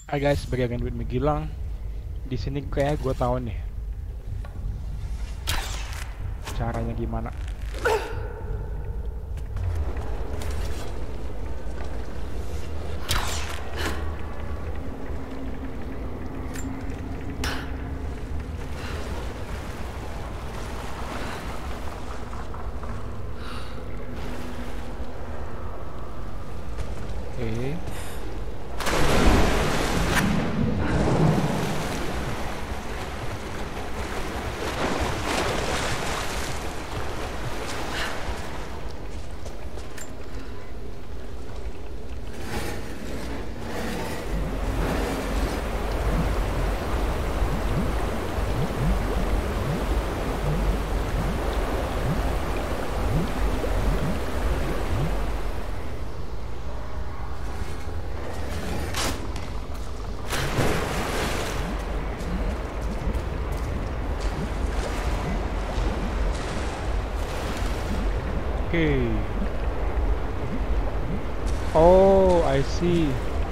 Hai guys, balik lagi with me Gilang. Di sini kayak gue tahu nih caranya gimana. Oke. Okay. Oh, I see.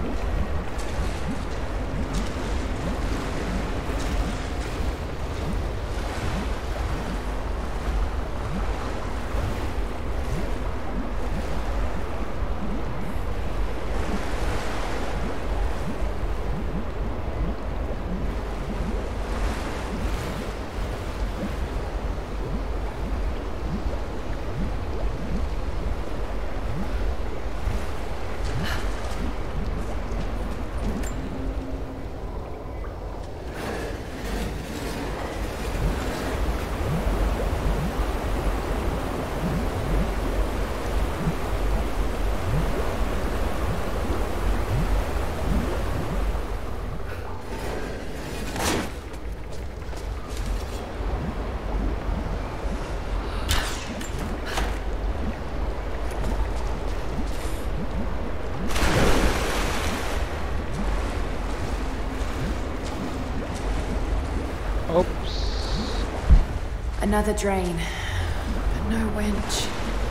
Oops. Another drain, but no winch.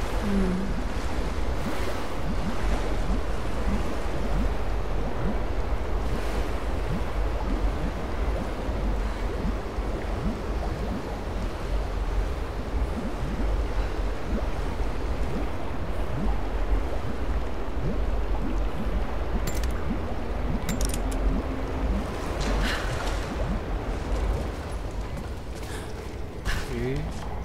Okay.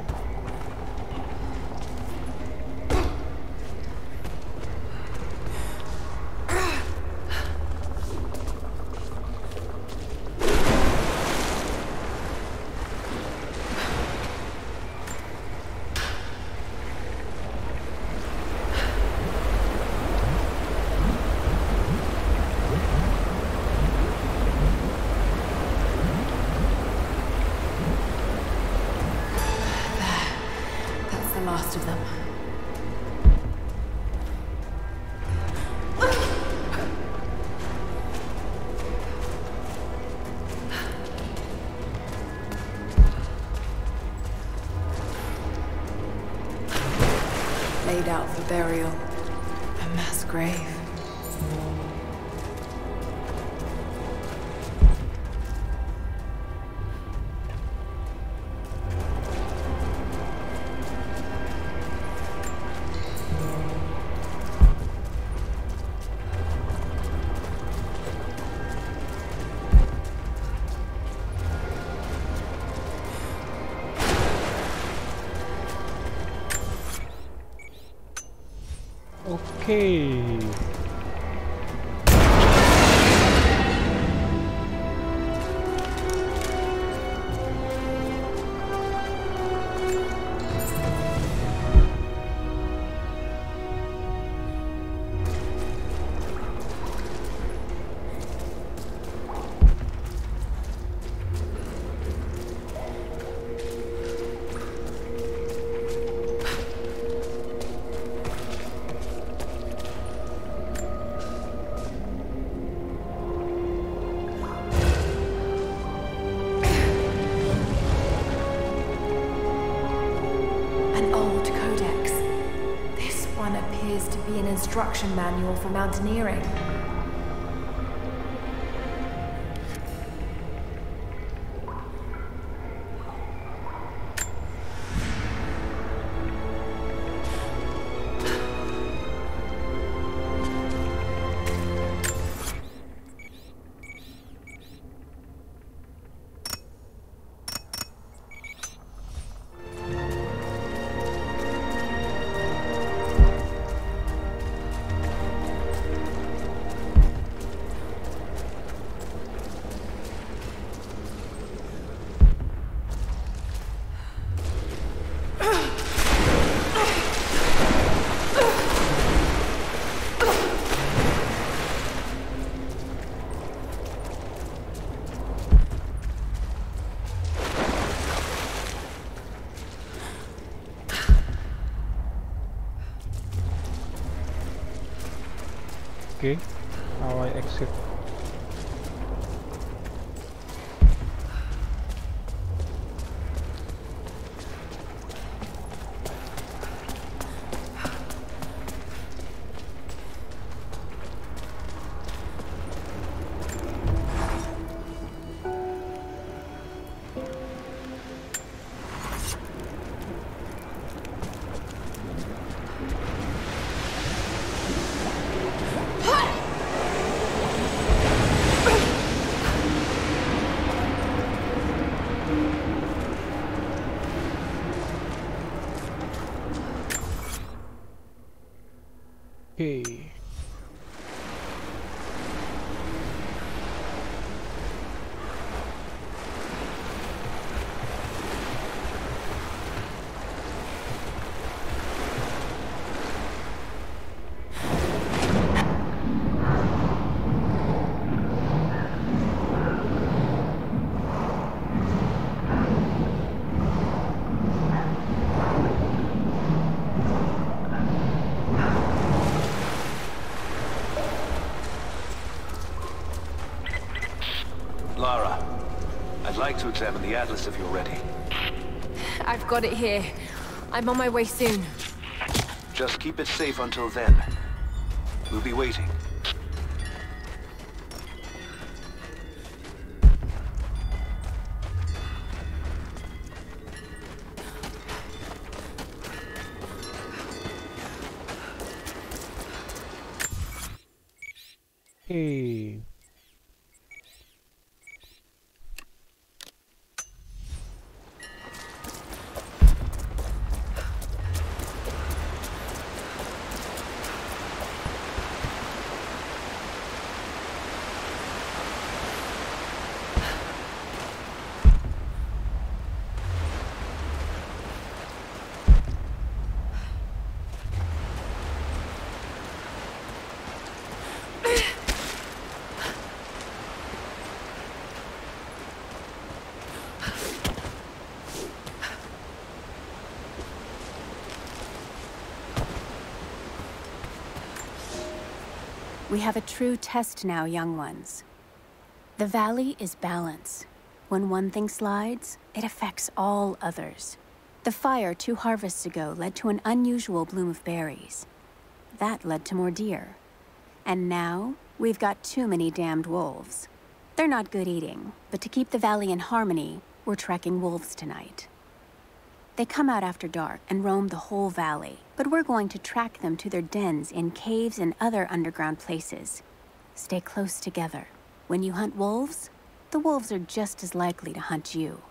That's the last of them. Laid out for burial. A mass grave. Okay. Instruction manual for mountaineering. Okay, how I exit? Okay. Lara, I'd like to examine the atlas if you're ready. I've got it here. I'm on my way soon. Just keep it safe until then. We'll be waiting. Hey. We have a true test now, young ones. The valley is balance. When one thing slides, it affects all others. The fire 2 harvests ago led to an unusual bloom of berries. That led to more deer. And now, we've got too many damned wolves. They're not good eating, but to keep the valley in harmony, we're tracking wolves tonight. They come out after dark and roam the whole valley, but we're going to track them to their dens in caves and other underground places. Stay close together. When you hunt wolves, the wolves are just as likely to hunt you.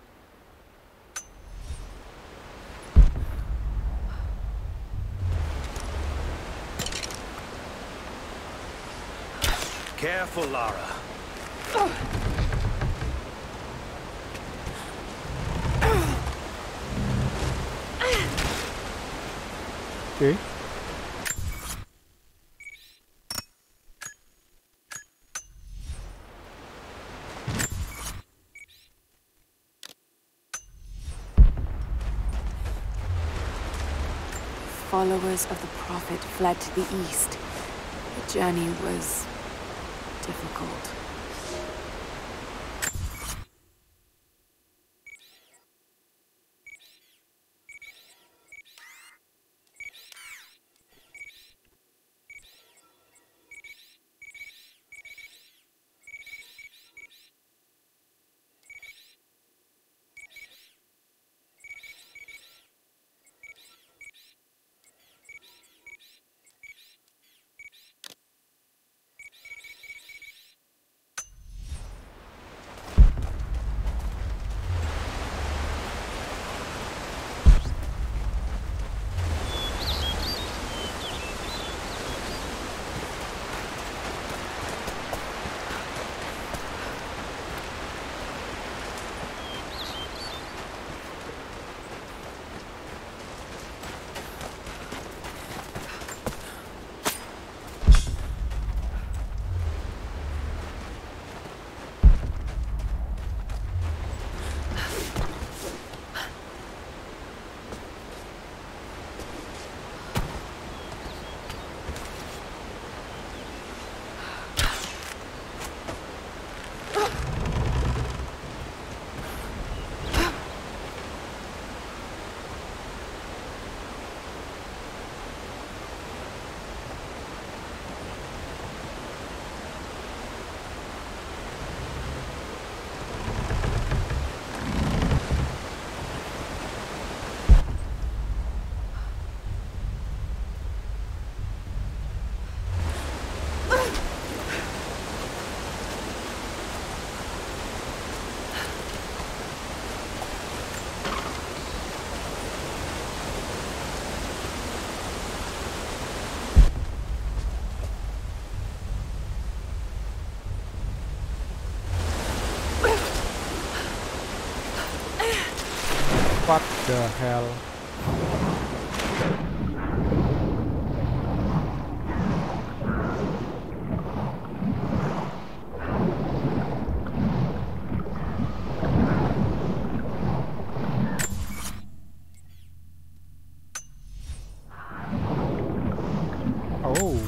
Careful, Lara. Okay. Followers of the Prophet fled to the east. The journey was difficult. the hell? Oh.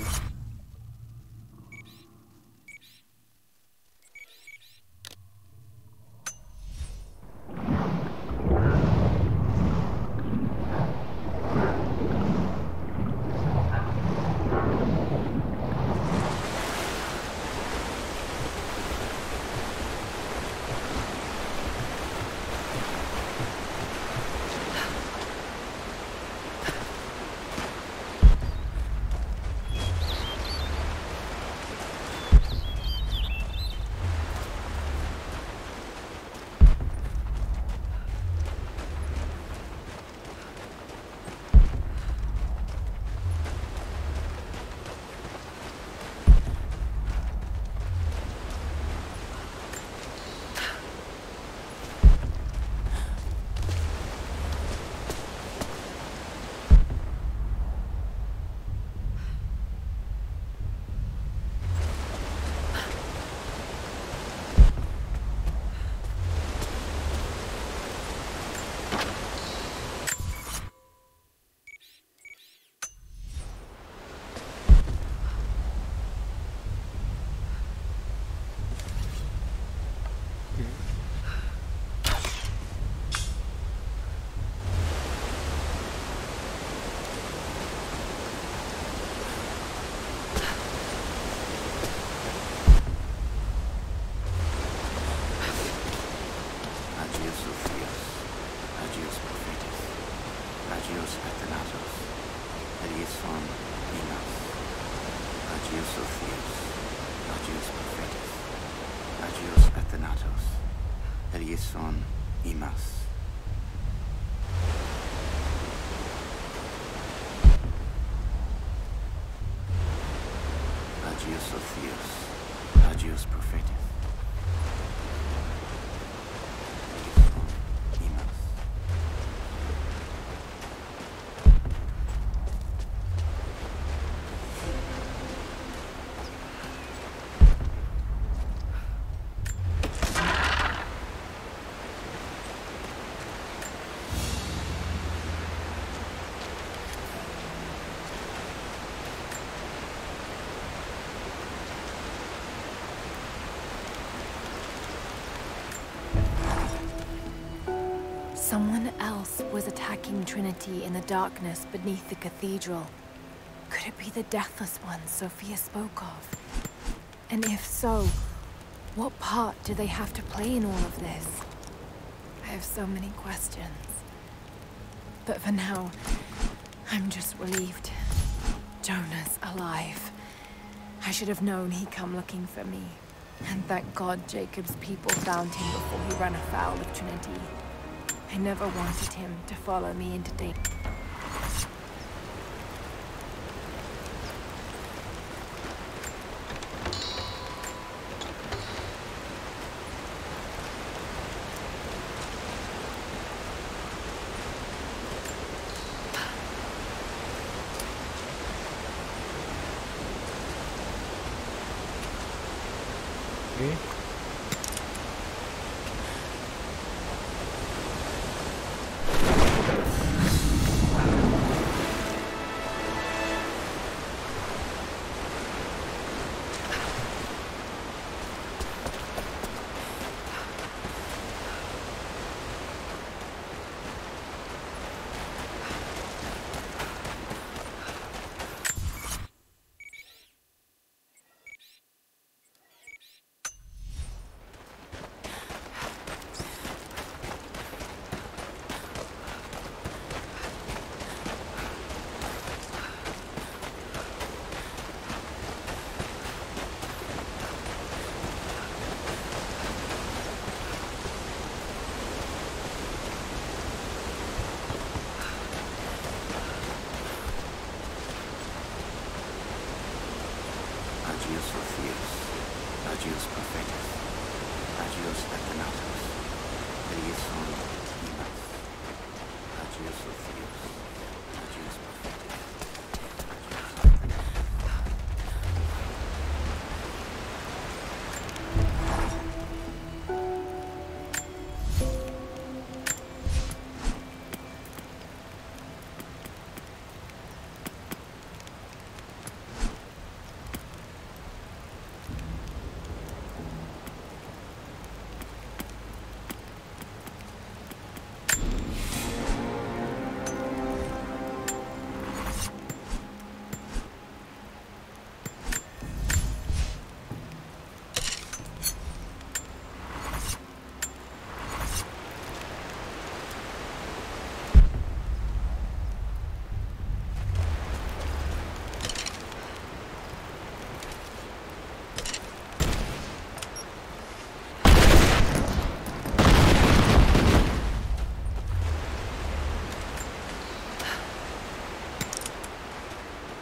Someone else was attacking Trinity in the darkness beneath the cathedral. Could it be the Deathless Ones Sophia spoke of? And if so, what part do they have to play in all of this? I have so many questions. But for now, I'm just relieved. Jonah's alive. I should have known he'd come looking for me. And thank God Jacob's people found him before he ran afoul of Trinity. I never wanted him to follow me into danger. Okay.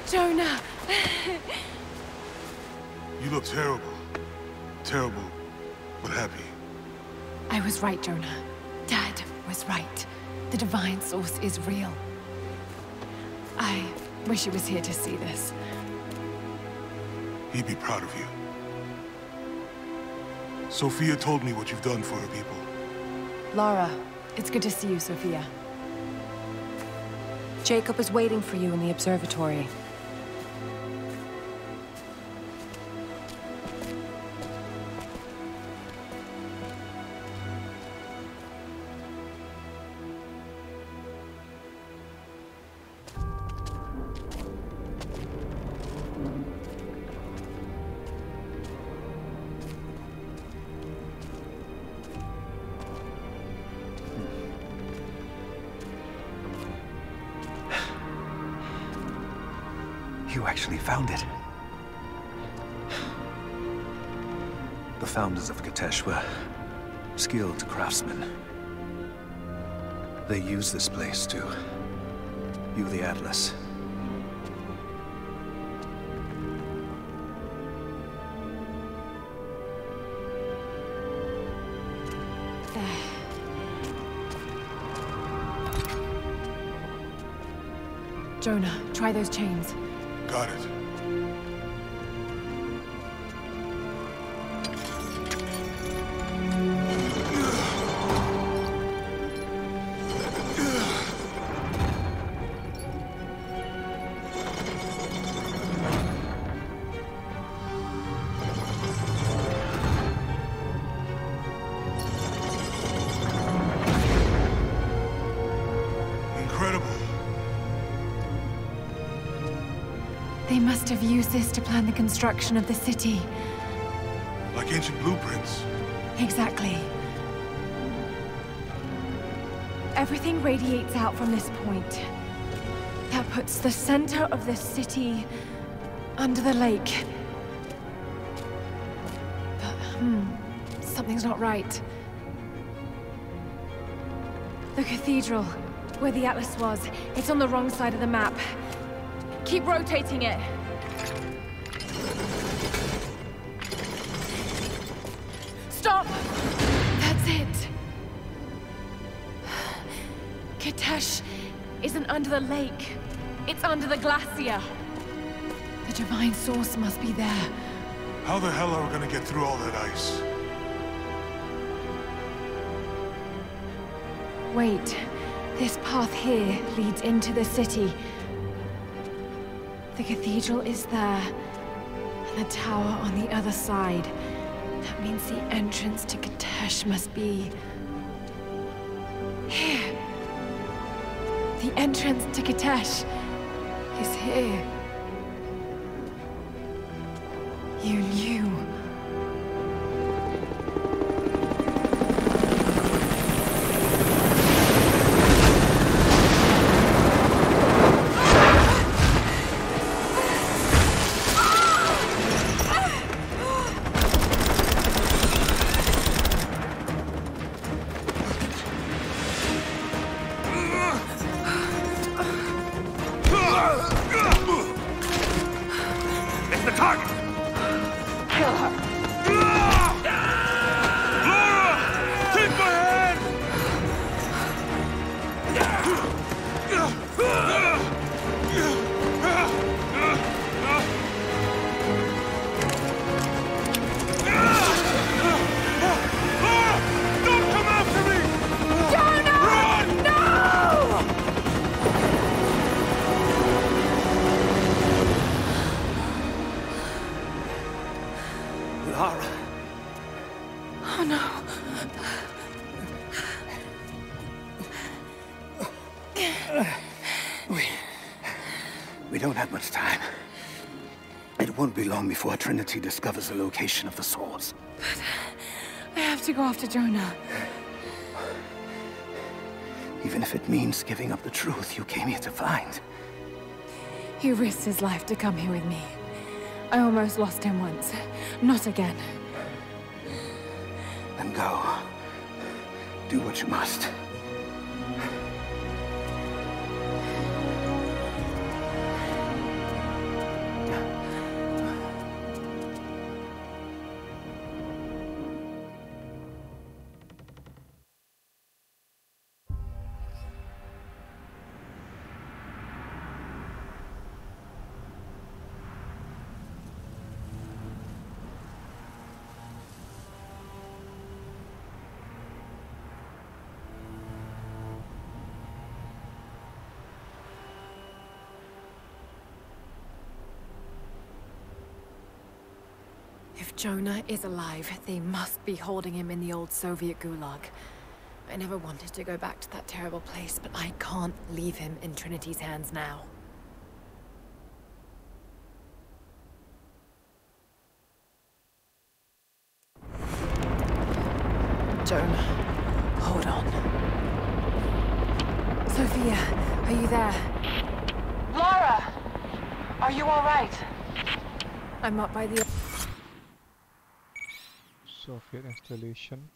Jonah! You look terrible. Terrible, but happy. I was right, Jonah. Dad was right. The divine source is real. I wish he was here to see this. He'd be proud of you. Sophia told me what you've done for her people. Lara, it's good to see you, Sophia. Jacob is waiting for you in the observatory. You actually found it. The founders of Kitezh were skilled craftsmen. They used this place to view the Atlas. Jonah, try those chains. Got it. Incredible. They must have used this to plan the construction of the city. Like ancient blueprints. Exactly. Everything radiates out from this point. That puts the center of the city under the lake. But, something's not right. The cathedral, where the Atlas was, it's on the wrong side of the map. Keep rotating it. Stop! That's it. Kitezh isn't under the lake. It's under the glacier. The divine source must be there. How the hell are we gonna get through all that ice? Wait. This path here leads into the city. The cathedral is there, and the tower on the other side. That means the entrance to Kitezh must be... here. The entrance to Kitezh is here. You knew. We don't have much time. It won't be long before Trinity discovers the location of the source. But I have to go after Jonah. Even if it means giving up the truth you came here to find. He risked his life to come here with me. I almost lost him once. Not again. Then go. Do what you must. If Jonah is alive, they must be holding him in the old Soviet gulag. I never wanted to go back to that terrible place, but I can't leave him in Trinity's hands now. Jonah, hold on. Sophia, are you there? Lara! Are you alright? I'm up by the... Soviet installation.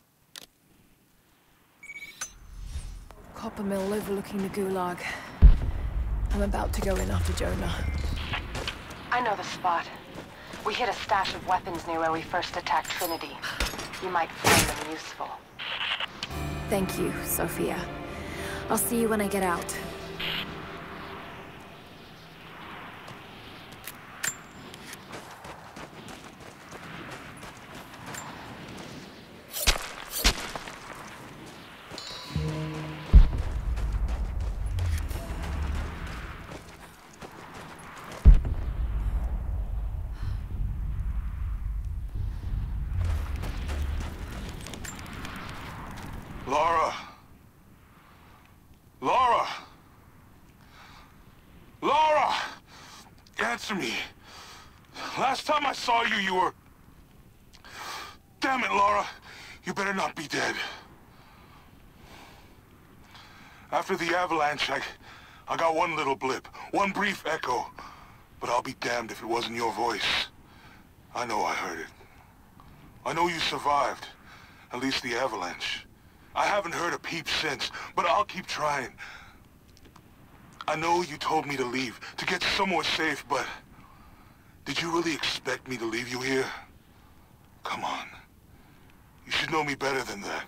copper mill overlooking the gulag. I'm about to go in after Jonah. I know the spot. We hid a stash of weapons near where we first attacked Trinity. You might find them useful. Thank you, Sophia. I'll see you when I get out. Lara! Lara! Lara! Answer me. Last time I saw you, you were... Damn it, Lara. You better not be dead. After the avalanche, I got one little blip, one brief echo. But I'll be damned if it wasn't your voice. I know I heard it. I know you survived. At least the avalanche. I haven't heard a peep since, but I'll keep trying. I know you told me to leave, to get somewhere safe, but... Did you really expect me to leave you here? Come on. You should know me better than that.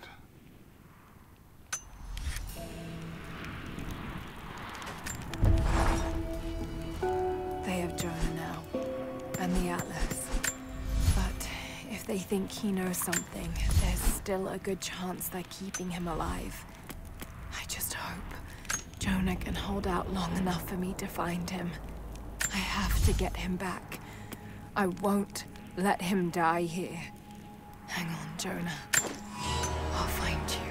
They have Jonah now, and the Atlas. But if they think he knows something, there's still a good chance they're keeping him alive. I just hope Jonah can hold out long enough for me to find him. I have to get him back. I won't let him die here. Hang on, Jonah. I'll find you.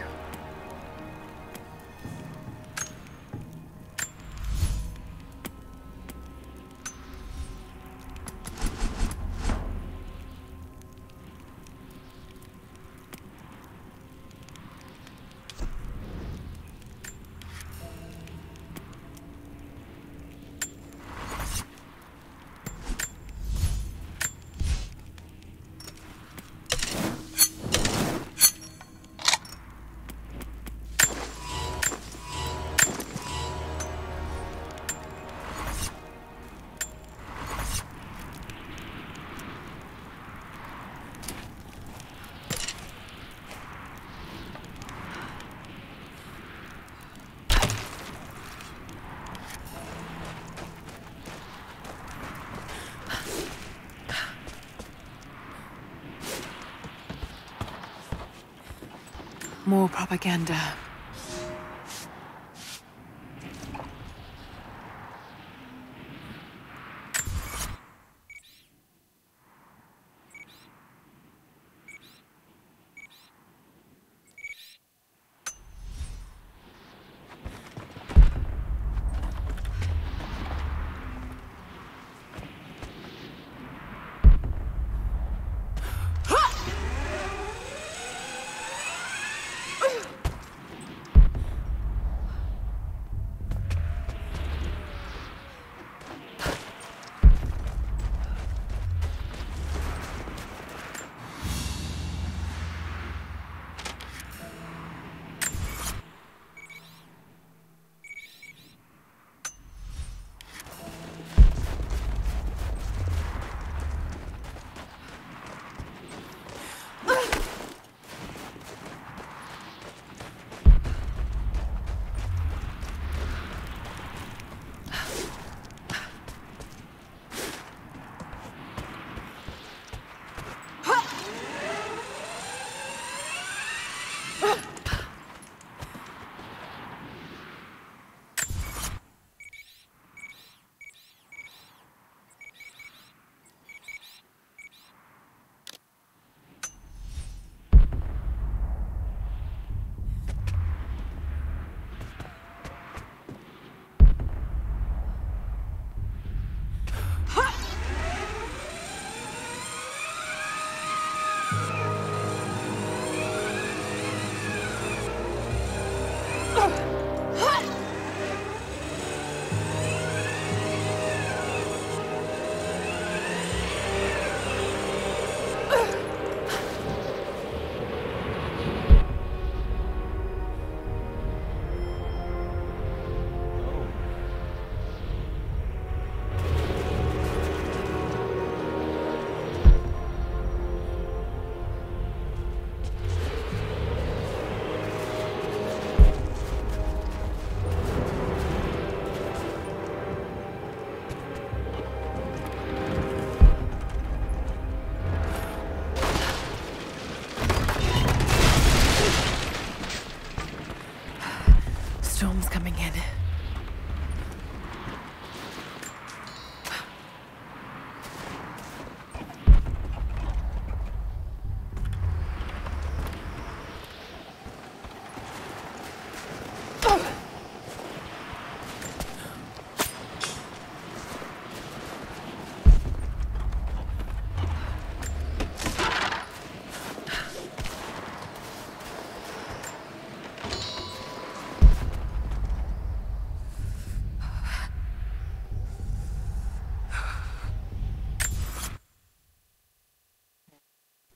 More propaganda.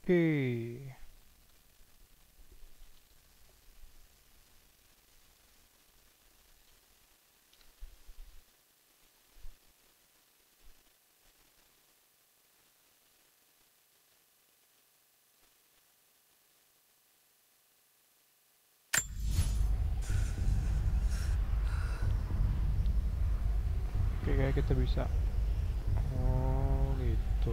Oke. Oke, kayak kita bisa. Oh, gitu.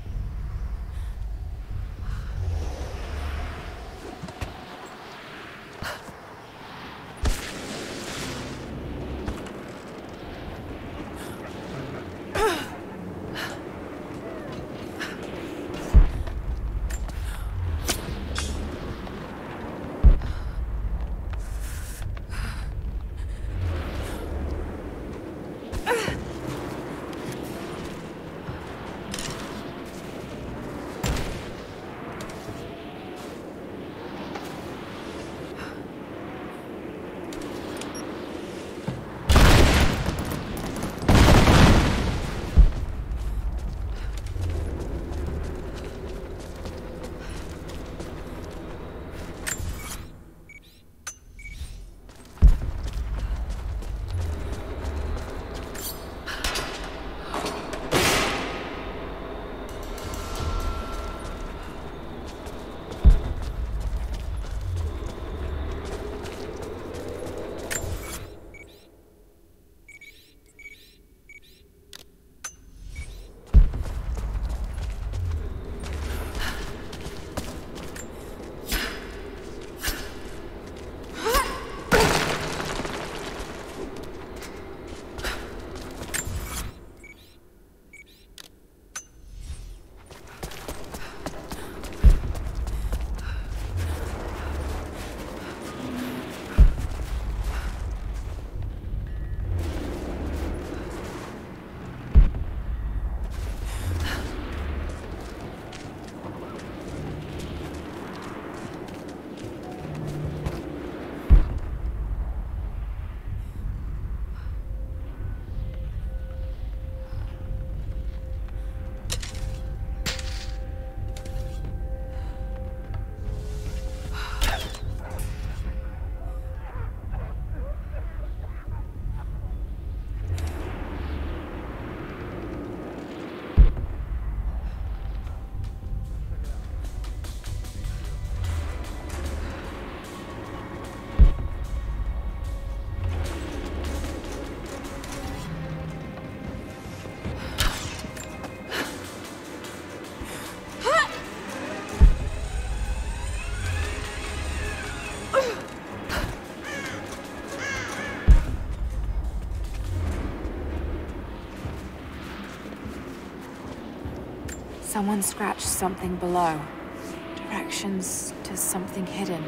Someone scratched something below. Directions to something hidden.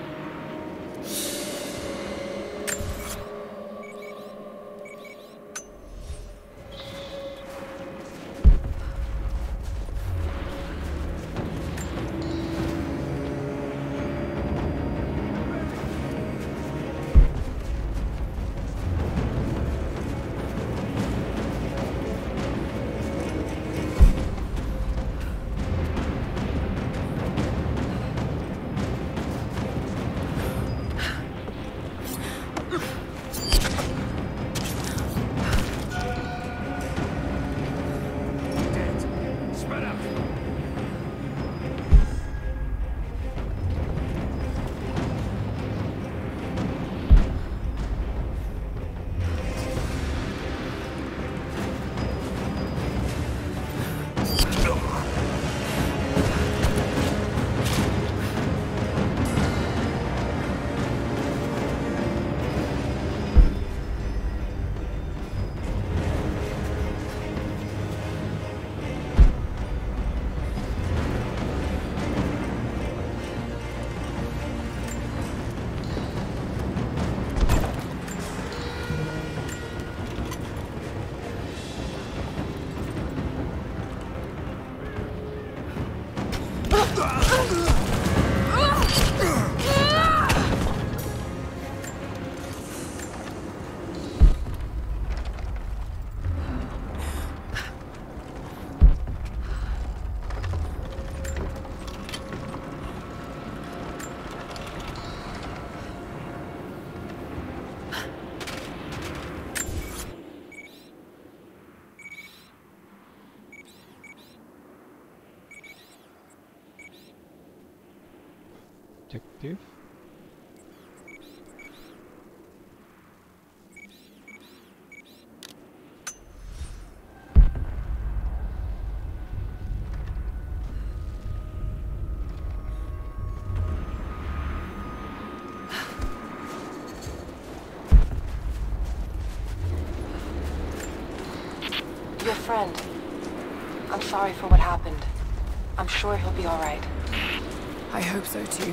objective. Your friend. I'm sorry for what happened. I'm sure he'll be all right. I hope so too.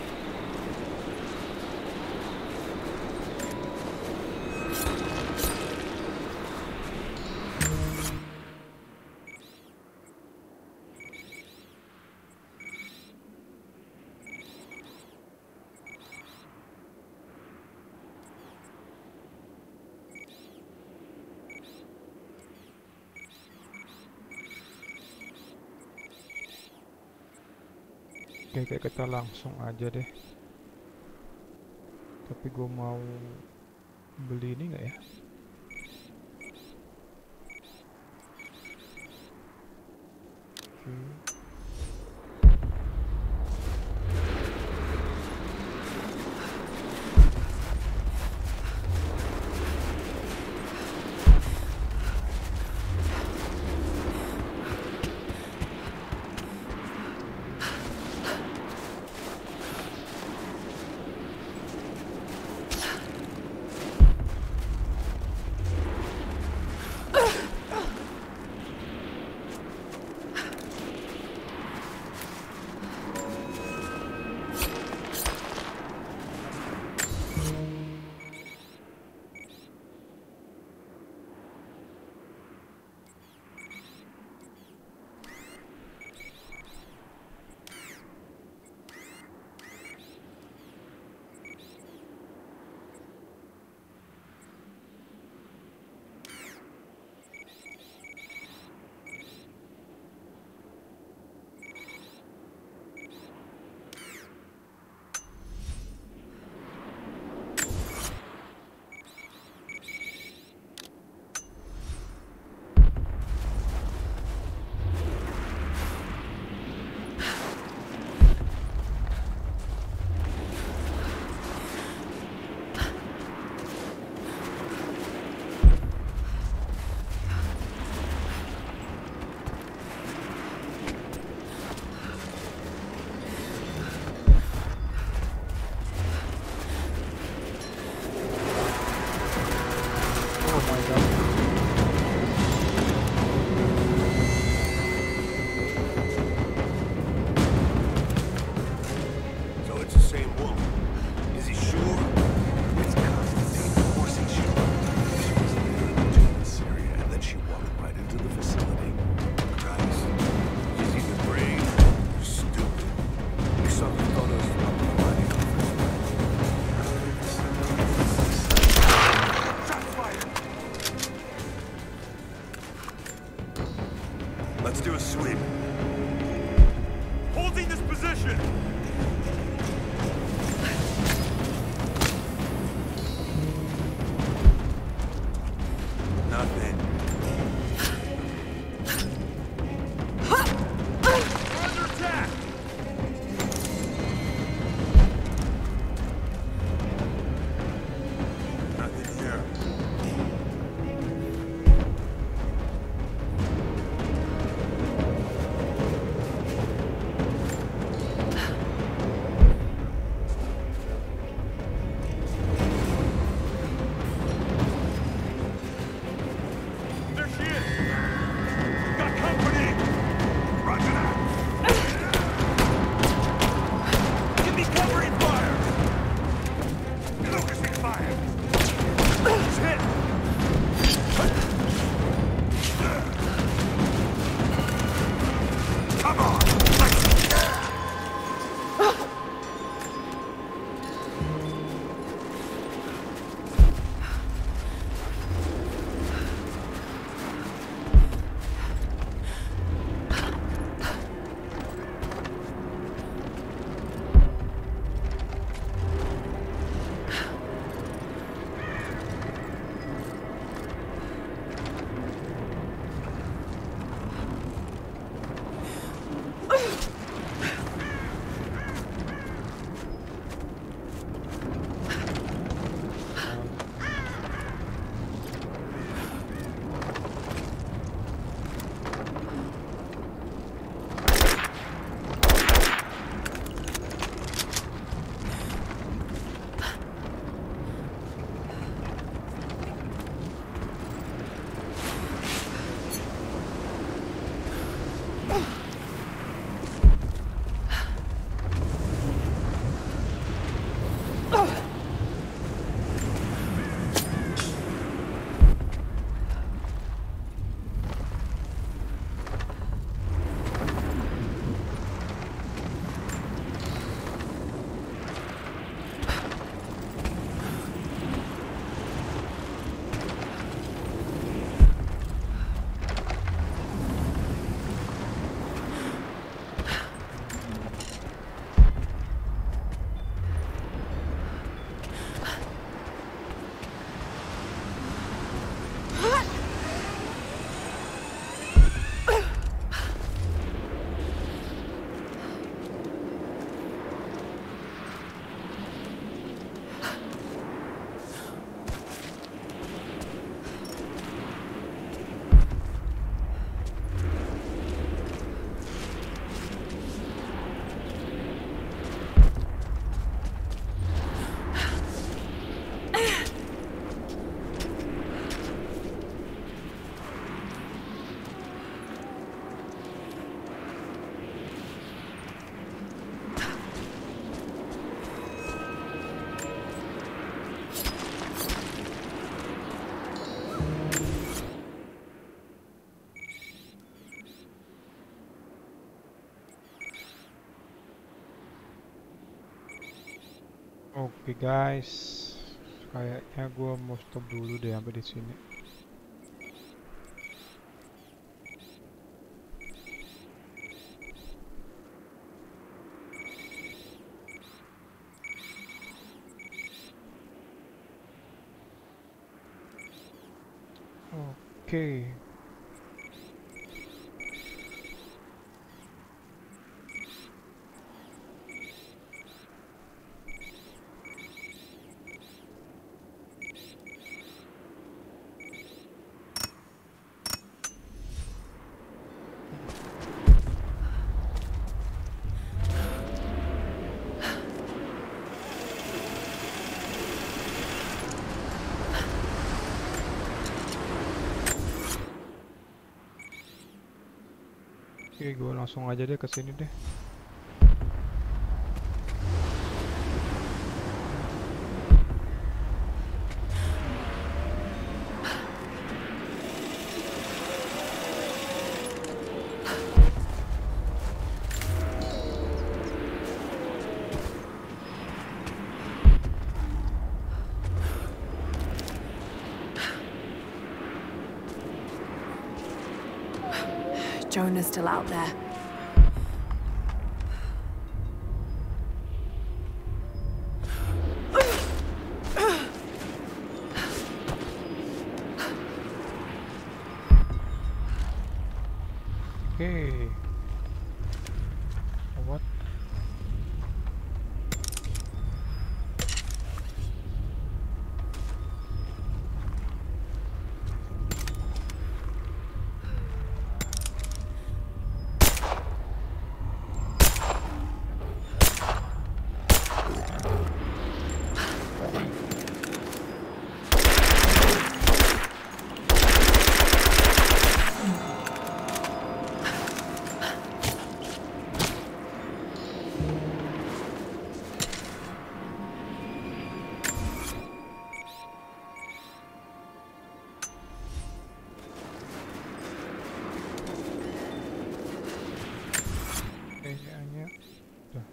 Oke, kayak kita langsung aja deh. Tapi gue mau beli ini nggak ya? Oke. Let's do a sweep. Holding this position! Nothing. We're under attack! Nothing here. Oke guys, kayaknya gua mau stop dulu deh sampai di sini. Oke. Oke, gue langsung aja deh ke sini deh. Jonah's still out there. Okay. What? Kayaknya udah.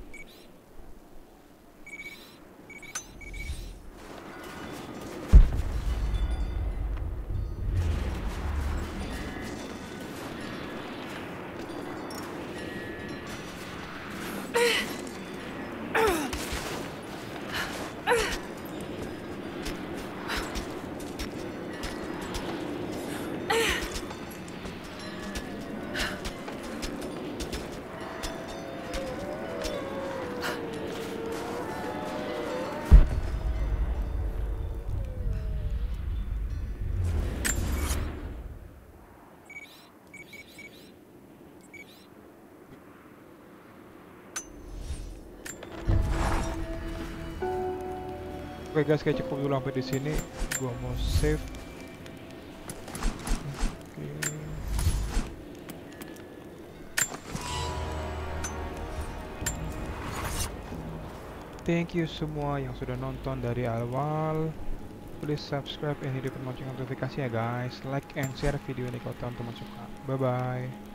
Oke guys, kayak cukup dulu sampai di sini. Gua mau save. Oke. Thank you semua yang sudah nonton dari awal. Please subscribe and hidupin lonceng notifikasi ya guys. Like and share video ini kalau teman-teman suka. Bye bye.